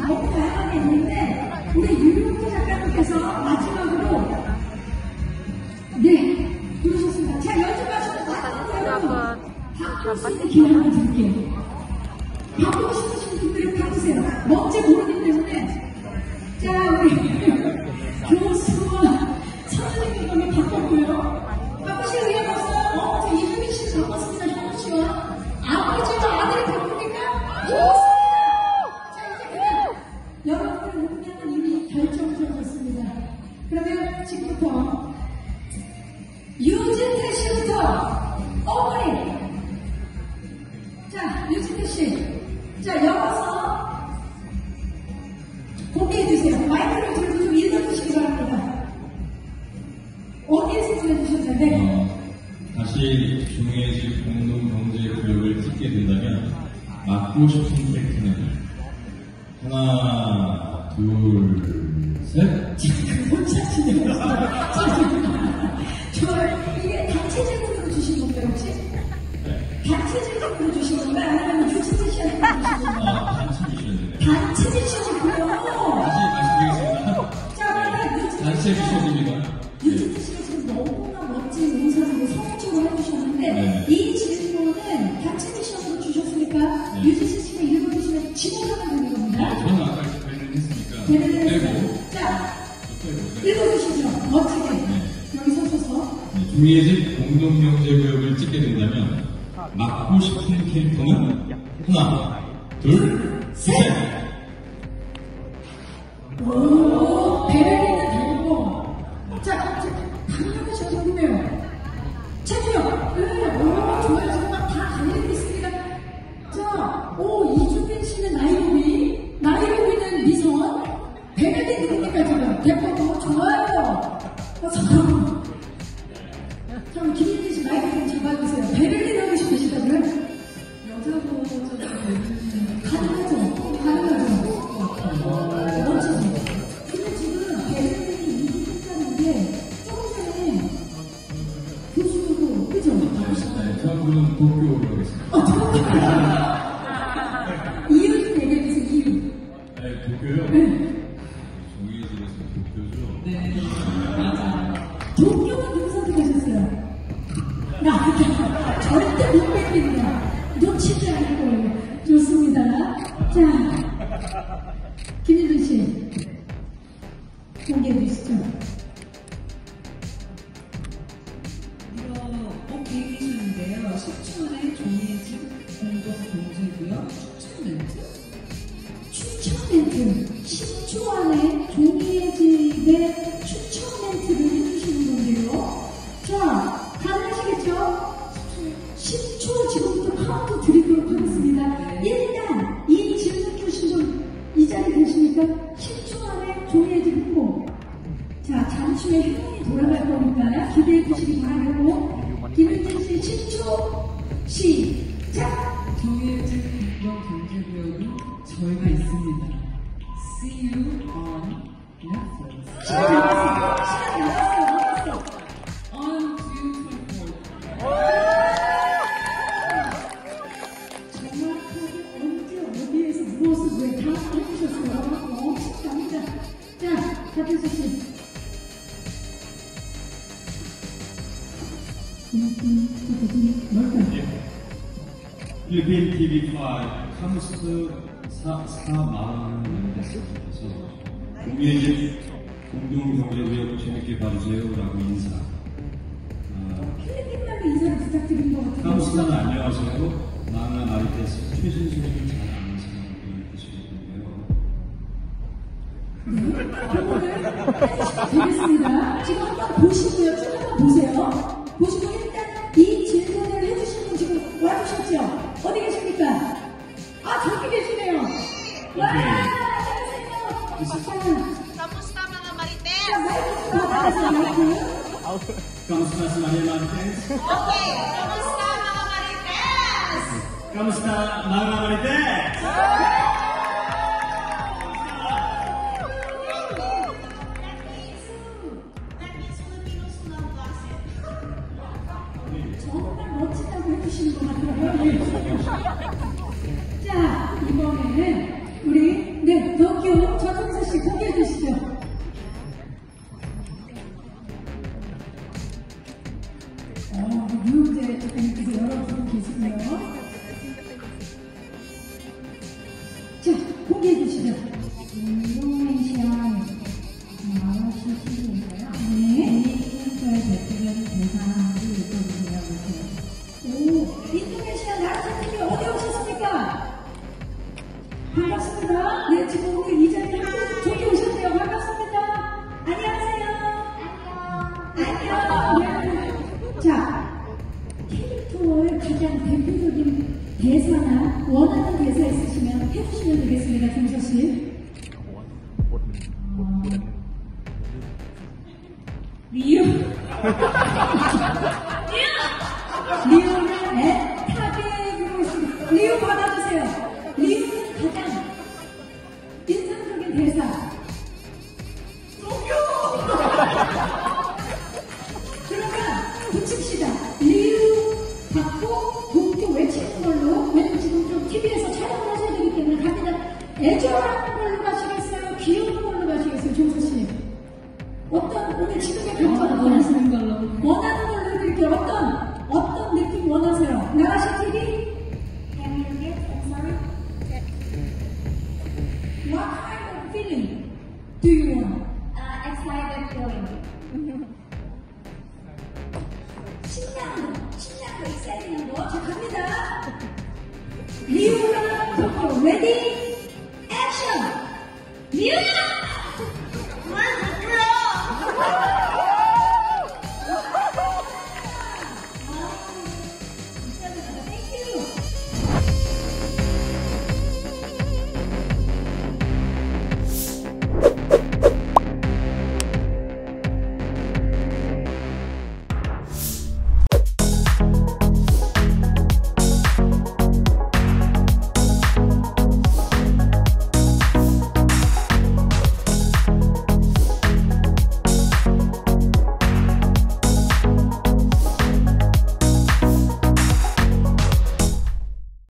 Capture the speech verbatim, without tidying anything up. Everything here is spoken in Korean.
과일이 다양하게 있는데 우리 유명태 작가님께서 마지막으로 네 부르셨습니다. 자 연습하셔도 여러분 바꿀 수 있는 기회 한번 드릴게요. 바꾸고 싶으신 분들은 바꾸세요. 뭔지 모르기 때문에. 자 우리 교수와 선생님 한번 바꿨고요. 바꾸실 의향 없어요? 어? 저 이수빈 씨를 바꿨습니다. 현우 씨와 아버지와 아들이 바꿉니까? 좋습니다. 자 이제 그냥 여러분의 운명은 이미 결정되었습니다. 그러면 지금부터 유진태 씨부터 어머니. 자 유진태 씨. 자 여기서 공개해주세요. 마이크를 들고 좀 읽어주시기 바랍니다. 어디에서 들려주셨어요? 네. 어, 다시 중해질 공동경제구역을 찍게 된다면 맡고 싶은 캐릭터는 하나, 둘, 셋. 못 찾으네요. 저 이게 단체적으로 주신 건가요 혹시? 네. 단체적으로 주신 건가요? 아니면 유진태 씨한테 주신 건가요? 아, 단체 미션이네요. 단체 미션이고요. 다시 말씀드리겠습니다. 자, 그러면 단체 미션입니다. 유진태 씨가 지금 너무나 멋진 의사를 성적으로 해주셨는데 네. 이 질문은 단체 미션으로 주셨으니까 네. 유진태 씨가 읽어주시면 지목하면 되는 겁니다. 네, 저는 아까 배를 했으니까. 네, 빼고. 자, 빼고. 읽어주시죠. 멋지게. 네. 여기 서셔서. 네, 중해질 공동경제구역을 찍게 된다면 맡고 싶은 캐릭터는 하나, 둘, 셋. 오, 베를린은 다르고. 자, 당연히 저 궁금해요. 차주요. 네, 오, 좋아요. 정말 다 달리고 있습니다. 자, 오, 이주빈 씨는 나이로비, 나이로비는 미선, 베를린 누굽니까, 지금? 대포도 좋아요. 어, 참. 참, 김민지 씨 마이크 좀 잡아주세요. 베를린 하고 싶으시다고요? 여자도 저도 베를린. 가능하죠? 가능하죠? 멋지죠? 근데 지금 베를린이 이기겠다는 게 조금 전에 교수도, 그죠? 네, 저는 도쿄로 가겠습니다. 어, 도쿄. 이유는 얘기해주세요, 이유. 네, 도쿄요? 네. 중해질에서 도쿄죠? 네. 도쿄는 누구 선택하셨어요? 나, 절대 못 뺏깁니다. 놓치지 않을 거예요. 좋습니다. 자, 김유진 씨. 공개해 주시죠. 이거 꼭 비밀이셨는데요. 십 초 안에 종이집 공동경제구역 추천 멘트? 추천 멘트. 십 초 안에 종이의 집에 추천 멘트를 해주시는 건데요. 자, 가능하시겠죠? 십 초 지금부터 카운트 드리도록 하겠습니다. 일단 이 질문 주신 분 이 자리에 계십니까? 십 초 안에 종이의 집 홍보. 자, 잠시 후에 행운이 돌아갈 거니까 기대해 주시기 바라겠고, 김윤진 씨 십 초 시작! 종이집 공동경제구역은 저희가 있습니다. See you on Netflix. 시간 남았어요. 시간 남았어요. On June twenty-fourth. 정확하게 언제 어디에서 무엇을 왜 다 해주셨어요. 너무 축하합니다. 자, 박효수 씨. 뭘까요? 필리핀 티비파 카무스 사, 스타 마흔 대표께서 중해질 공동경제구역 재밌게 봐주세요라고 인사. 아, 필리핀말로 인사를 부탁드린 것 같아요. 카무스타는 안녕하세요. 마흔 마리테스 최신수를 잘 아는 사람들이 계시거든요. 네, 되겠습니다. 지금 한번 보시고요. 쭉 한번 보세요. 보시고 일단 이 질문을 해주신 분 지금 와주셨죠? 어디 계십니까? 아, 저기 계시네요. 와, 안녕하세요. Kamusta mga marites? 자, 마이크 좀 받아가세요, 마이크. Kamusta mga Marites? Okay, kamusta mga marites? Kamusta mga Marites? That means Filipinos who love gossip. 정말 멋지다고 해주시는 것 같아요. 자, 이번에는 우리, 네, 도쿄 공개해 주시죠. 인도네시아 아랍시 시리즈인데요. 네. 캐릭터의 대표적인 대사를 읽어주세요. 이렇게. 오, 인도네시아 나라사 팀이 어디 오셨습니까? 반갑습니다. 네, 지금 오늘 이 자리에 저기 오셨네요. 반갑습니다. 안녕하세요. 안녕. 네. 자, 캐릭터의 가장 대표적인 대사나 원하는 대사 있으시면 해주시면 되겠습니다. 종서 씨. 어, 리우. 리우는 애타게 있습니다. 리우 받아주세요. 리우는 가장 인상적인 대사. 그러면 붙입시다. 리우 받고 동교 외치는 걸로. 왜냐면 지금 좀 티비에서 촬영을 하셔야 되기 때문에 갑니다. 애절한 걸로 가시겠어요? 귀여운 걸로 가시겠어요? 종서씨. 어떤 오늘 지금의 감정 원하시는 걸로. 원하는 걸로 해드릴게요. 어떤 어떤 느낌 원하세요? 나가시 티비? Can you repeat? I'm sorry. What kind of feeling do you want? Uh, excited feeling. 신나는 거, 신나는 거, 익사이팅한 거. 자, 갑니다. 리우가 동교 레디 액션! 리우야!